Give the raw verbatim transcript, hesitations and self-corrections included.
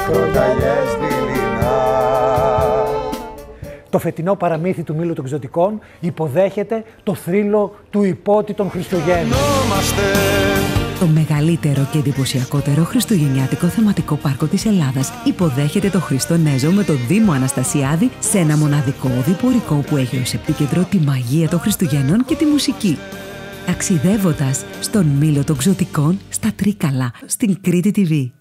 σκροταλιές δειλινά. Το φετινό παραμύθι του Μήλου των Ξωτικών υποδέχεται το θρύλο του υπότη των Χριστουγέννων. Το μεγαλύτερο και εντυπωσιακότερο χριστουγεννιάτικο θεματικό πάρκο της Ελλάδας υποδέχεται το Χριστονέζο με το Δήμο Αναστασιάδη σε ένα μοναδικό οδηπορικό που έχει ως επίκεντρο τη μαγεία των Χριστουγέννων και τη μουσική. Ταξιδεύοντας στον Μήλο των Ξωτικών στα Τρίκαλα, στην Κρήτη τι βι.